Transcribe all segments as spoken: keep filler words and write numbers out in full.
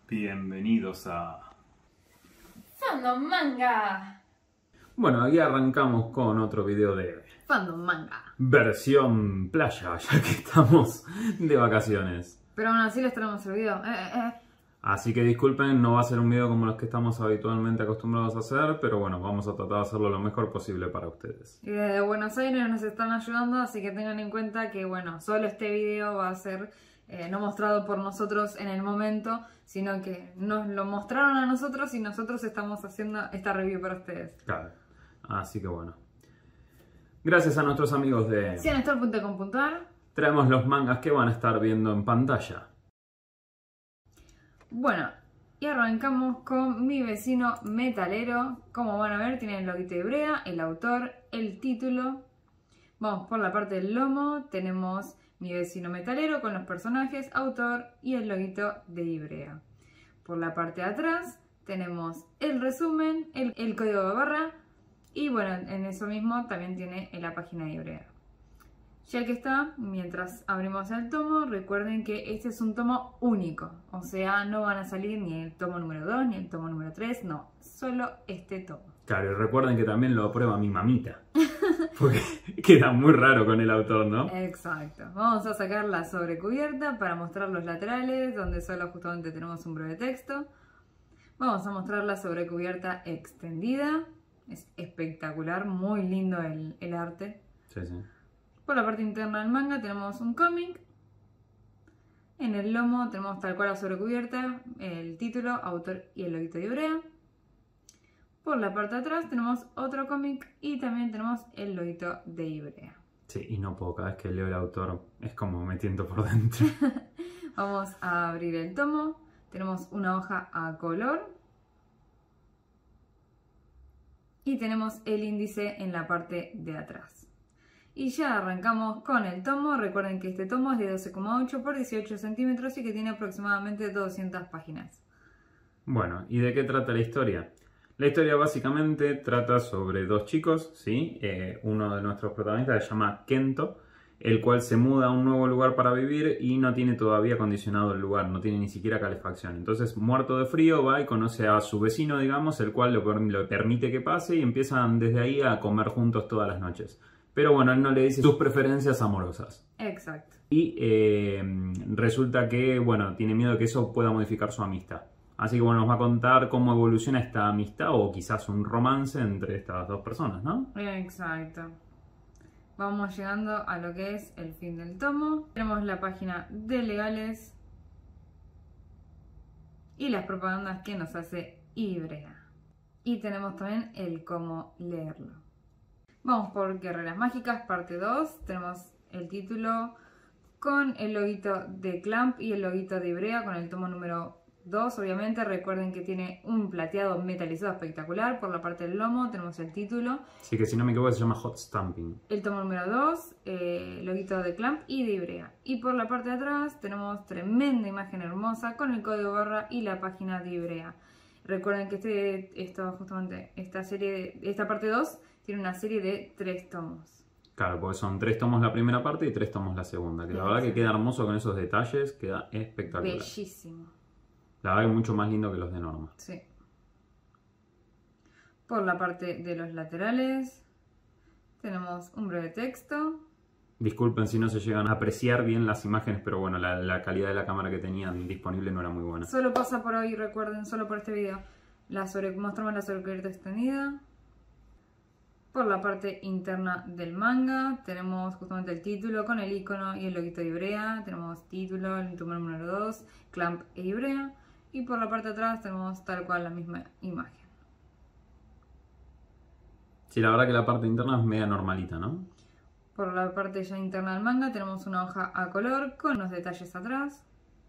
Bienvenidos a Fandom Manga. Bueno, aquí arrancamos con otro video de Fandom Manga. versión playa, ya que estamos de vacaciones. Pero aún así les traemos el video. Eh, eh, eh. Así que disculpen, no va a ser un video como los que estamos habitualmente acostumbrados a hacer, pero bueno, vamos a tratar de hacerlo lo mejor posible para ustedes. Y desde Buenos Aires nos están ayudando, así que tengan en cuenta que bueno, solo este video va a ser eh, no mostrado por nosotros en el momento, sino que nos lo mostraron a nosotros y nosotros estamos haciendo esta review para ustedes. Claro, así que bueno. Gracias a nuestros amigos de cianstore punto com punto ar traemos los mangas que van a estar viendo en pantalla. Bueno, y arrancamos con Mi Vecino Metalero. Como van a ver, tiene el loguito de Ibrea, el autor, el título. Vamos por la parte del lomo, tenemos Mi Vecino Metalero con los personajes, autor y el loguito de Ibrea. Por la parte de atrás tenemos el resumen, el, el código de barra y bueno, en eso mismo también tiene la página de Ibrea. Ya que está, mientras abrimos el tomo, recuerden que este es un tomo único. O sea, no van a salir ni el tomo número dos, ni el tomo número tres, no. Solo este tomo. Claro, y recuerden que también lo aprueba mi mamita. Porque queda muy raro con el autor, ¿no? Exacto. Vamos a sacar la sobrecubierta para mostrar los laterales, donde solo justamente tenemos un breve texto. Vamos a mostrar la sobrecubierta extendida. Es espectacular, muy lindo el, el arte. Sí, sí. Por la parte interna del manga tenemos un cómic. En el lomo tenemos tal cual la sobrecubierta, el título, autor y el loguito de Ibrea. Por la parte de atrás tenemos otro cómic y también tenemos el loguito de Ibrea. Sí, y no puedo, cada vez que leo el autor es como me tiento por dentro. Vamos a abrir el tomo. Tenemos una hoja a color. Y tenemos el índice en la parte de atrás. Y ya arrancamos con el tomo. Recuerden que este tomo es de doce coma ocho por dieciocho centímetros y que tiene aproximadamente doscientas páginas. Bueno, ¿y de qué trata la historia? La historia básicamente trata sobre dos chicos, ¿sí? Eh, uno de nuestros protagonistas se llama Kento, el cual se muda a un nuevo lugar para vivir y no tiene todavía acondicionado el lugar, no tiene ni siquiera calefacción. Entonces, muerto de frío, va y conoce a su vecino, digamos, el cual lo, lo permite que pase y empiezan desde ahí a comer juntos todas las noches. Pero bueno, él no le dice sus preferencias amorosas. Exacto. Y eh, resulta que, bueno, tiene miedo de que eso pueda modificar su amistad. Así que bueno, nos va a contar cómo evoluciona esta amistad o quizás un romance entre estas dos personas, ¿no? Exacto. Vamos llegando a lo que es el fin del tomo. Tenemos la página de legales y las propagandas que nos hace Ibrea. Y tenemos también el cómo leerlo. Vamos por Guerreras Mágicas, parte dos. Tenemos el título con el loguito de Clamp y el loguito de Ibrea con el tomo número dos. Obviamente recuerden que tiene un plateado metalizado espectacular. Por la parte del lomo tenemos el título. Sí, que si no me equivoco se llama Hot Stamping. El tomo número dos, eh, loguito de Clamp y de Ibrea. Y por la parte de atrás tenemos tremenda imagen hermosa con el código barra y la página de Ibrea. Recuerden que este, esto, justamente esta serie, de, esta parte dos tiene una serie de tres tomos. Claro, porque son tres tomos la primera parte y tres tomos la segunda. Que la verdad que queda hermoso con esos detalles, queda espectacular. Bellísimo. La verdad que mucho más lindo que los de Norma. Sí. Por la parte de los laterales tenemos un breve texto. Disculpen si no se llegan a apreciar bien las imágenes, pero bueno, la, la calidad de la cámara que tenían disponible no era muy buena. Solo pasa por hoy, recuerden, solo por este video. La sobre, mostramos la sobrecubierta extendida. Por la parte interna del manga tenemos justamente el título con el icono y el loguito de Ibrea. Tenemos título, el tomo número dos, Clamp e Ibrea. Y por la parte de atrás tenemos tal cual la misma imagen. Sí, la verdad que la parte interna es media normalita, ¿no? Por la parte ya interna del manga tenemos una hoja a color con los detalles atrás.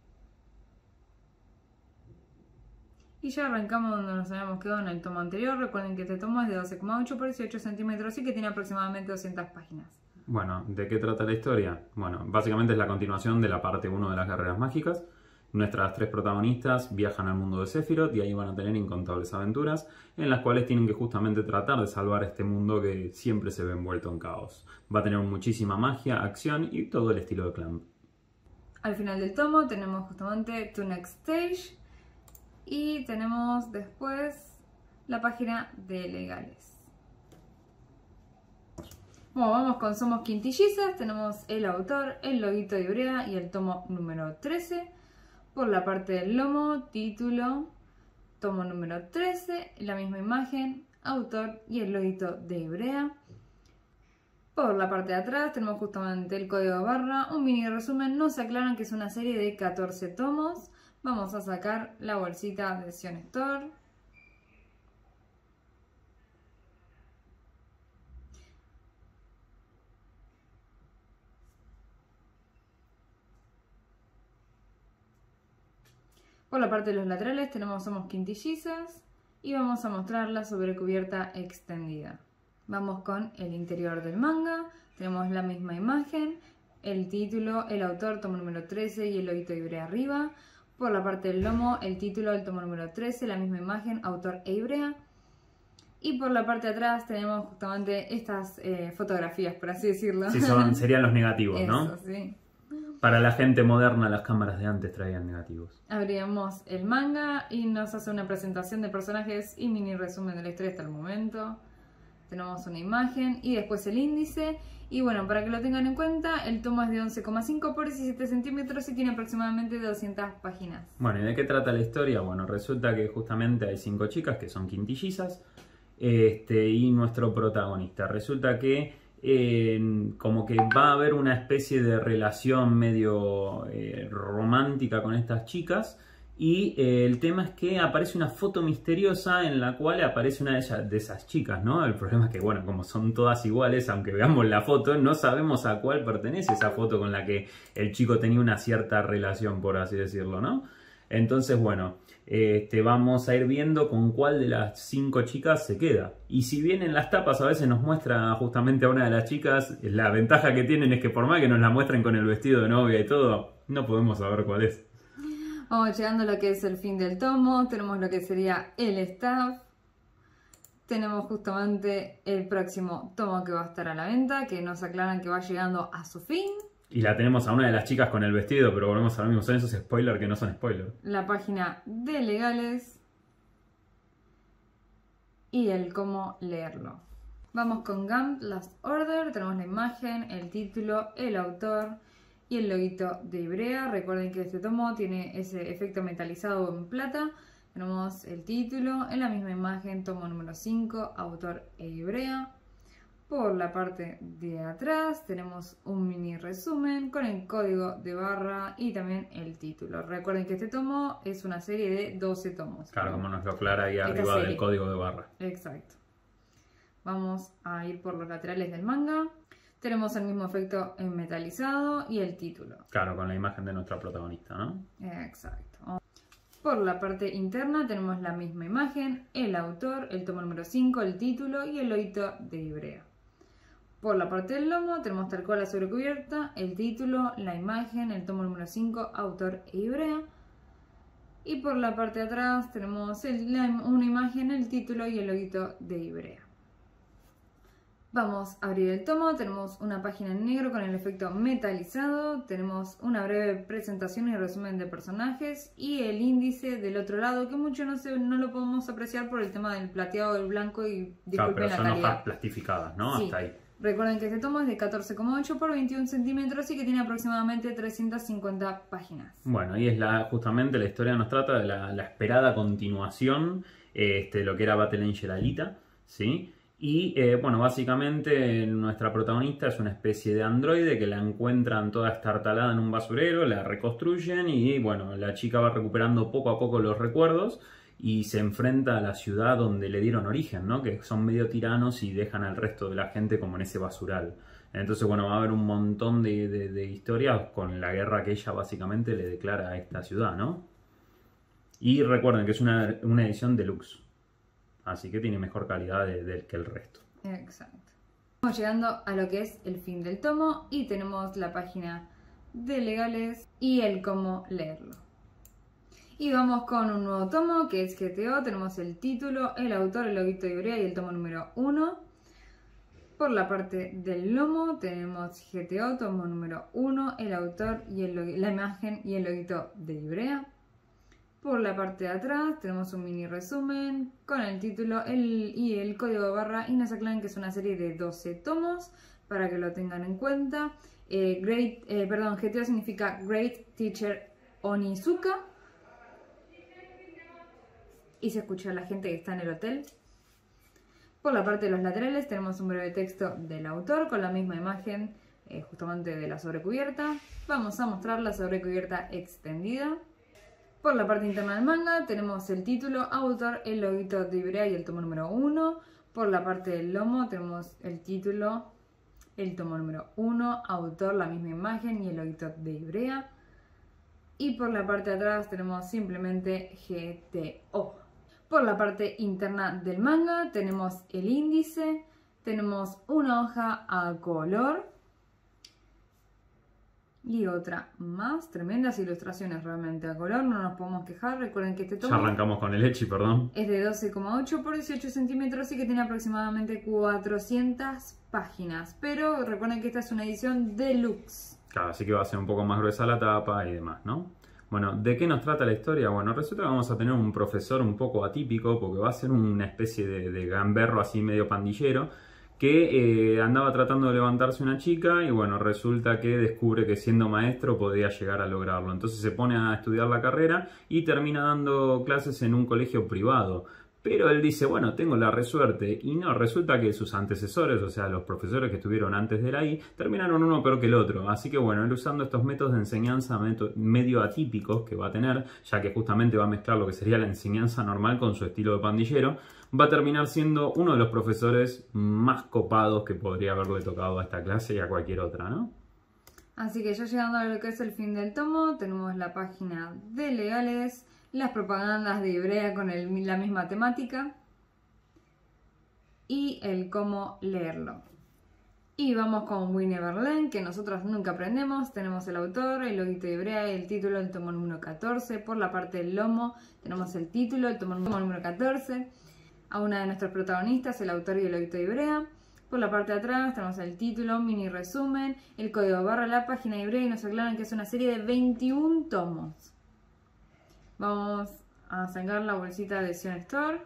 Y ya arrancamos donde nos habíamos quedado en el tomo anterior. Recuerden que este tomo es de doce coma ocho por dieciocho centímetros y que tiene aproximadamente doscientas páginas. Bueno, ¿de qué trata la historia? Bueno, básicamente es la continuación de la parte uno de las Guerreras Mágicas. Nuestras tres protagonistas viajan al mundo de Sephiroth y ahí van a tener incontables aventuras en las cuales tienen que justamente tratar de salvar este mundo que siempre se ve envuelto en caos. Va a tener muchísima magia, acción y todo el estilo de Clamp. Al final del tomo tenemos justamente To Next Stage, Y tenemos después la página de legales. Bueno, vamos con Somos Quintillizas. Tenemos el autor, el loguito de Ivrea y el tomo número trece. Por la parte del lomo, título, tomo número trece, la misma imagen, autor y el loguito de Ivrea. Por la parte de atrás tenemos justamente el código de barra, un mini resumen. Nos aclaran que es una serie de catorce tomos. Vamos a sacar la bolsita de Sion Store. Por la parte de los laterales tenemos Somos Quintillizas y vamos a mostrar la sobrecubierta extendida. Vamos con el interior del manga, tenemos la misma imagen, el título, el autor, tomo número trece y el loguito de Ivrea arriba. Por la parte del lomo, el título, el tomo número trece, la misma imagen, autor e Ivrea. Y por la parte de atrás tenemos justamente estas eh, fotografías, por así decirlo. Sí, son, serían los negativos, ¿no? Eso, sí. Para la gente moderna, las cámaras de antes traían negativos. Abrimos el manga y nos hace una presentación de personajes y mini resumen de la historia hasta el momento. Tenemos una imagen y después el índice. Y bueno, para que lo tengan en cuenta, el tomo es de once coma cinco por diecisiete centímetros y tiene aproximadamente doscientas páginas. Bueno, ¿y de qué trata la historia? Bueno, resulta que justamente hay cinco chicas que son quintillizas este, y nuestro protagonista. Resulta que Eh, como que va a haber una especie de relación medio eh, romántica con estas chicas y eh, el tema es que aparece una foto misteriosa en la cual aparece una de, ellas, de esas chicas, ¿no? El problema es que, bueno, como son todas iguales, aunque veamos la foto, no sabemos a cuál pertenece esa foto con la que el chico tenía una cierta relación, por así decirlo, ¿no? Entonces, bueno, este, vamos a ir viendo con cuál de las cinco chicas se queda. Y si bien en las tapas a veces nos muestra justamente a una de las chicas, la ventaja que tienen es que por más que nos la muestren con el vestido de novia y todo, no podemos saber cuál es. Vamos llegando a lo que es el fin del tomo, tenemos lo que sería el staff. Tenemos justamente el próximo tomo que va a estar a la venta, que nos aclaran que va llegando a su fin. Y la tenemos a una de las chicas con el vestido, pero volvemos a lo mismo. Son esos spoilers que no son spoilers. La página de legales. Y el cómo leerlo. Vamos con Gump Last Order. Tenemos la imagen, el título, el autor y el loguito de Ivrea. Recuerden que este tomo tiene ese efecto metalizado en plata. Tenemos el título, en la misma imagen, tomo número cinco, autor e Ivrea. Por la parte de atrás tenemos un mini resumen con el código de barra y también el título. Recuerden que este tomo es una serie de doce tomos. Claro, como nos lo aclara ahí arriba del código de barra. Exacto. Vamos a ir por los laterales del manga. Tenemos el mismo efecto en metalizado y el título. Claro, con la imagen de nuestra protagonista, ¿no? Exacto. Por la parte interna tenemos la misma imagen, el autor, el tomo número cinco, el título y el loguito de Ivrea. Por la parte del lomo tenemos tal cual la sobrecubierta, el título, la imagen, el tomo número cinco, autor e Ivrea. Y por la parte de atrás tenemos el, la, una imagen, el título y el loguito de Ivrea. Vamos a abrir el tomo, tenemos una página en negro con el efecto metalizado, tenemos una breve presentación y resumen de personajes y el índice del otro lado que mucho no, se, no lo podemos apreciar por el tema del plateado, del blanco y disculpen claro, pero la son calidad. hojas plastificadas, ¿no? Sí. Hasta ahí. Recuerden que este tomo es de catorce coma ocho por veintiún centímetros y que tiene aproximadamente trescientas cincuenta páginas. Bueno, y es la, justamente la historia nos trata de la, la esperada continuación este, lo que era Battle Angel Alita, ¿sí? Y eh, bueno, básicamente nuestra protagonista es una especie de androide que la encuentran toda estartalada en un basurero, la reconstruyen y bueno, la chica va recuperando poco a poco los recuerdos y se enfrenta a la ciudad donde le dieron origen, ¿no? Que son medio tiranos y dejan al resto de la gente como en ese basural. Entonces, bueno, va a haber un montón de, de, de historias con la guerra que ella básicamente le declara a esta ciudad, ¿no? Y recuerden que es una, una edición deluxe. Así que tiene mejor calidad de, de, que el resto. Exacto. Estamos llegando a lo que es el fin del tomo y tenemos la página de legales y el cómo leerlo. Y vamos con un nuevo tomo que es G T O. Tenemos el título, el autor, el loguito de Ivrea y el tomo número uno. Por la parte del lomo tenemos G T O, tomo número uno, el autor y el, la imagen y el loguito de Ivrea. Por la parte de atrás tenemos un mini resumen con el título el, y el código de barra y nos aclaran que es una serie de doce tomos para que lo tengan en cuenta. Eh, great, eh, perdón, G T O significa Great Teacher Onizuka. Y se escucha a la gente que está en el hotel. Por la parte de los laterales tenemos un breve texto del autor con la misma imagen eh, justamente de la sobrecubierta. Vamos a mostrar la sobrecubierta extendida. Por la parte interna del manga tenemos el título, autor, el loguito de Ibrea y el tomo número uno. Por la parte del lomo tenemos el título, el tomo número uno, autor, la misma imagen y el loguito de Ibrea. Y por la parte de atrás tenemos simplemente G T O. Por la parte interna del manga tenemos el índice, tenemos una hoja a color y otra más. Tremendas ilustraciones realmente a color, no nos podemos quejar. Recuerden que este tomo ya arrancamos con el Ecchi, perdón. Es de doce coma ocho por dieciocho centímetros y que tiene aproximadamente cuatrocientas páginas. Pero recuerden que esta es una edición deluxe. Claro, así que va a ser un poco más gruesa la tapa y demás, ¿no? Bueno, ¿de qué nos trata la historia? Bueno, resulta que vamos a tener un profesor un poco atípico porque va a ser una especie de, de gamberro así medio pandillero que eh, andaba tratando de levantarse una chica y bueno, resulta que descubre que siendo maestro podría llegar a lograrlo. Entonces se pone a estudiar la carrera y termina dando clases en un colegio privado. Pero él dice, bueno, tengo la resuerte, y no, resulta que sus antecesores, o sea, los profesores que estuvieron antes de él ahí, terminaron uno peor que el otro. Así que bueno, él usando estos métodos de enseñanza medio atípicos que va a tener, ya que justamente va a mezclar lo que sería la enseñanza normal con su estilo de pandillero, va a terminar siendo uno de los profesores más copados que podría haberle tocado a esta clase y a cualquier otra, ¿no? Así que ya llegando a lo que es el fin del tomo, tenemos la página de legales, las propagandas de Ibrea con el, la misma temática y el cómo leerlo. Y vamos con We Never Learn, que nosotros nunca aprendemos. Tenemos el autor, el loguito de Ibrea y el título del tomo número catorce. Por la parte del lomo tenemos el título, el tomo número catorce. A una de nuestros protagonistas, el autor y el loguito de Ibrea. Por la parte de atrás tenemos el título, mini resumen, el código barra, la página de Ibrea y nos aclaran que es una serie de veintiún tomos. Vamos a sacar la bolsita de Sion Store.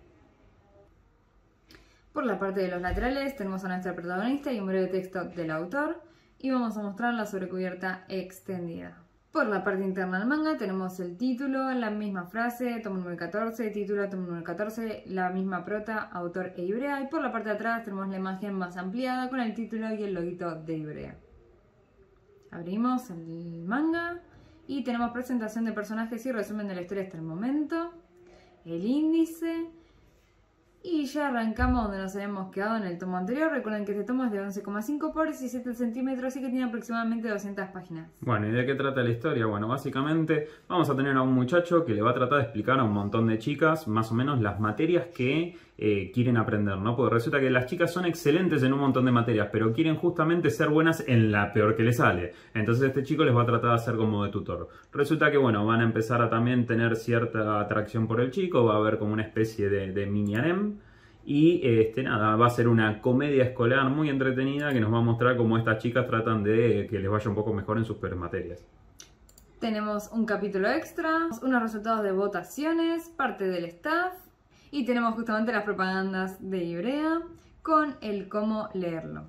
Por la parte de los laterales tenemos a nuestra protagonista y un breve texto del autor. Y vamos a mostrar la sobrecubierta extendida. Por la parte interna del manga tenemos el título, la misma frase, tomo número catorce, título, tomo número catorce, la misma prota, autor e Ibrea. Y por la parte de atrás tenemos la imagen más ampliada con el título y el loguito de Ibrea. Abrimos el manga. Y tenemos presentación de personajes y resumen de la historia hasta el momento. El índice. Y ya arrancamos donde nos habíamos quedado en el tomo anterior. Recuerden que este tomo es de once coma cinco por diecisiete centímetros y que tiene aproximadamente doscientas páginas. Bueno, ¿y de qué trata la historia? Bueno, básicamente vamos a tener a un muchacho que le va a tratar de explicar a un montón de chicas más o menos las materias que eh, quieren aprender, ¿no? Porque resulta que las chicas son excelentes en un montón de materias, pero quieren justamente ser buenas en la peor que les sale. Entonces este chico les va a tratar de hacer como de tutor. Resulta que, bueno, van a empezar a también tener cierta atracción por el chico, va a haber como una especie de, de mini harem. Y este, nada, va a ser una comedia escolar muy entretenida que nos va a mostrar cómo estas chicas tratan de que les vaya un poco mejor en sus peores materias. Tenemos un capítulo extra, unos resultados de votaciones, parte del staff y tenemos justamente las propagandas de Ibrea con el cómo leerlo.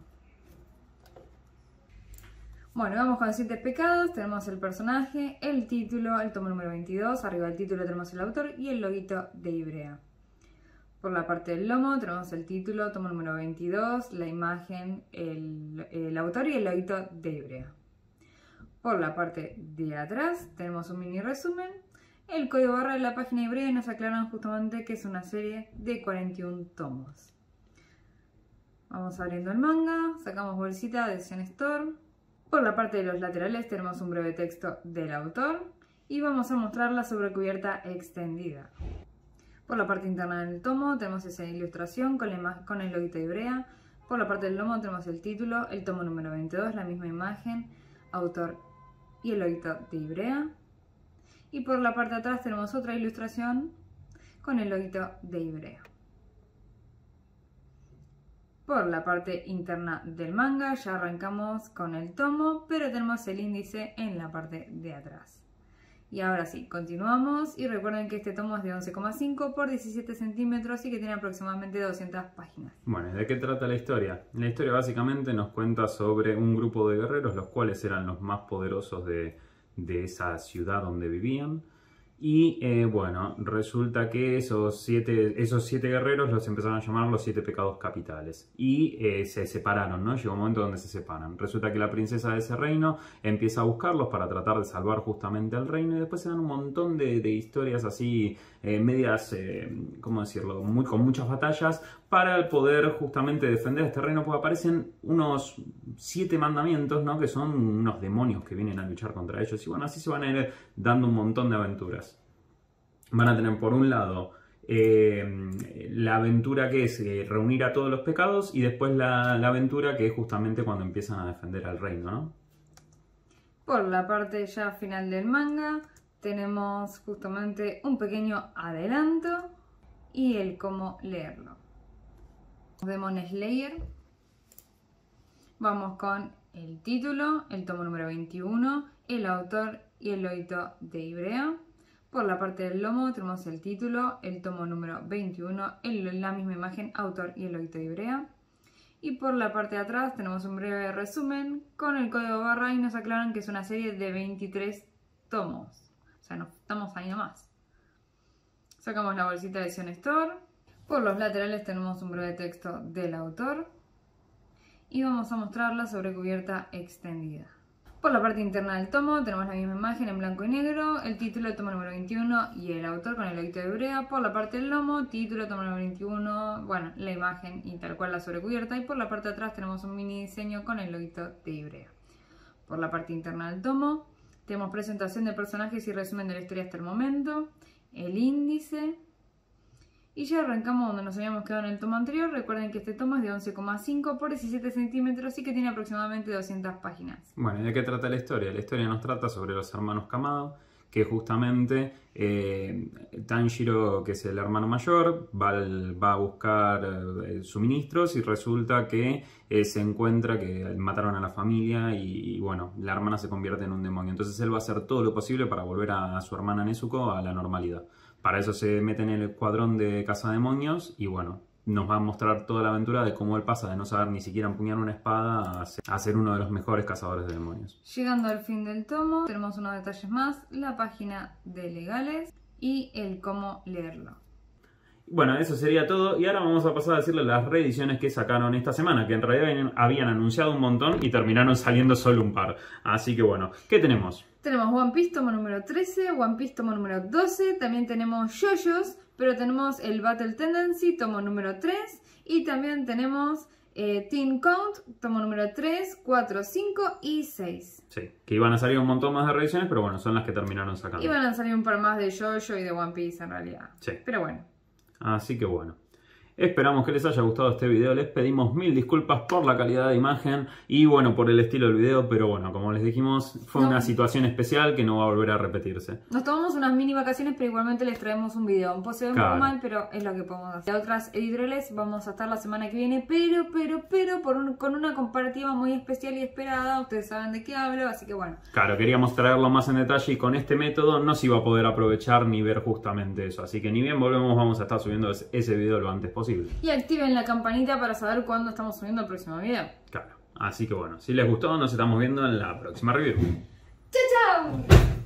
Bueno, vamos con los siete pecados, tenemos el personaje, el título, el tomo número veintidós, arriba del título tenemos el autor y el loguito de Ibrea. Por la parte del lomo tenemos el título, tomo número veintidós, la imagen, el, el autor y el loguito de Ibrea. Por la parte de atrás tenemos un mini resumen, el código barra de la página de Ibrea y nos aclaran justamente que es una serie de cuarenta y uno tomos. Vamos abriendo el manga, sacamos bolsita de Sion Store. Por la parte de los laterales tenemos un breve texto del autor y vamos a mostrar la sobrecubierta extendida. Por la parte interna del tomo tenemos esa ilustración con, la con el loguito de Ibrea. Por la parte del lomo tenemos el título, el tomo número veintidós, la misma imagen, autor y el loguito de Ibrea. Y por la parte de atrás tenemos otra ilustración con el loguito de Ibrea. Por la parte interna del manga ya arrancamos con el tomo, pero tenemos el índice en la parte de atrás. Y ahora sí, continuamos y recuerden que este tomo es de once coma cinco por diecisiete centímetros y que tiene aproximadamente doscientas páginas. Bueno, ¿de qué trata la historia? La historia básicamente nos cuenta sobre un grupo de guerreros, los cuales eran los más poderosos de, de esa ciudad donde vivían. Y eh, bueno, resulta que esos siete, esos siete guerreros los empezaron a llamar los siete pecados capitales. Y eh, se separaron, ¿no? Llegó un momento donde se separan. Resulta que la princesa de ese reino empieza a buscarlos para tratar de salvar justamente al reino. Y después se dan un montón de, de historias así, eh, medias, eh, ¿cómo decirlo? Muy, con muchas batallas para poder justamente defender este reino. Porque aparecen unos siete mandamientos, ¿no? Que son unos demonios que vienen a luchar contra ellos. Y bueno, así se van a ir dando un montón de aventuras. Van a tener por un lado eh, la aventura que es eh, reunir a todos los pecados y después la, la aventura que es justamente cuando empiezan a defender al reino, ¿no? Por la parte ya final del manga tenemos justamente un pequeño adelanto y el cómo leerlo. Demon Slayer. Vamos con el título, el tomo número veintiuno, el autor y el loito de Ibrea. Por la parte del lomo tenemos el título, el tomo número veintiuno, el, la misma imagen, autor y el loito de Ibrea. Y por la parte de atrás tenemos un breve resumen con el código barra y nos aclaran que es una serie de veintitrés tomos. O sea, no estamos ahí nomás. Sacamos la bolsita de edición Store. Por los laterales tenemos un breve texto del autor. Y vamos a mostrar la sobrecubierta extendida. Por la parte interna del tomo tenemos la misma imagen en blanco y negro, el título, tomo número veintiuno y el autor con el loguito de Ibrea. Por la parte del lomo, título, tomo número veintiuno, bueno, la imagen y tal cual la sobrecubierta. Y por la parte de atrás tenemos un mini diseño con el loguito de Ibrea. Por la parte interna del tomo tenemos presentación de personajes y resumen de la historia hasta el momento, el índice. Y ya arrancamos donde nos habíamos quedado en el tomo anterior. Recuerden que este tomo es de once coma cinco por diecisiete centímetros y que tiene aproximadamente doscientas páginas. Bueno, ¿y de qué trata la historia? La historia nos trata sobre los hermanos Kamado, que justamente eh, Tanjiro, que es el hermano mayor, va, al, va a buscar eh, suministros y resulta que eh, se encuentra que mataron a la familia y, y bueno, la hermana se convierte en un demonio. Entonces él va a hacer todo lo posible para volver a, a su hermana Nezuko a la normalidad. Para eso se mete en el escuadrón de cazademonios y bueno, nos va a mostrar toda la aventura de cómo él pasa de no saber ni siquiera empuñar una espada a ser, a ser uno de los mejores cazadores de demonios. Llegando al fin del tomo, tenemos unos detalles más, la página de legales y el cómo leerlo. Bueno, eso sería todo y ahora vamos a pasar a decirles las reediciones que sacaron esta semana, que en realidad habían anunciado un montón y terminaron saliendo solo un par. Así que bueno, ¿qué tenemos? Tenemos One Piece tomo número trece, One Piece tomo número doce, también tenemos JoJo's, pero tenemos el Battle Tendency tomo número tres y también tenemos eh, Teen Count tomo número tres, cuatro, cinco y seis. Sí, que iban a salir un montón más de reediciones, pero bueno, son las que terminaron sacando. Iban a salir un par más de JoJo y de One Piece en realidad. Sí. Pero bueno. Así que bueno. Esperamos que les haya gustado este video, les pedimos mil disculpas por la calidad de imagen y bueno, por el estilo del video, pero bueno, como les dijimos, fue no. una situación especial que no va a volver a repetirse. Nos tomamos unas mini vacaciones, pero igualmente les traemos un video. Un poco se ve Claro. un poco mal, pero es lo que podemos hacer. De otras editoriales vamos a estar la semana que viene, pero, pero, pero, por un, con una comparativa muy especial y esperada. Ustedes saben de qué hablo, así que bueno. Claro, queríamos traerlo más en detalle y con este método no se iba a poder aprovechar ni ver justamente eso. Así que ni bien volvemos, vamos a estar subiendo ese video lo antes posible. Y activen la campanita para saber cuándo estamos subiendo el próximo video. Claro, así que bueno, si les gustó, nos estamos viendo en la próxima review. ¡Chao, chao!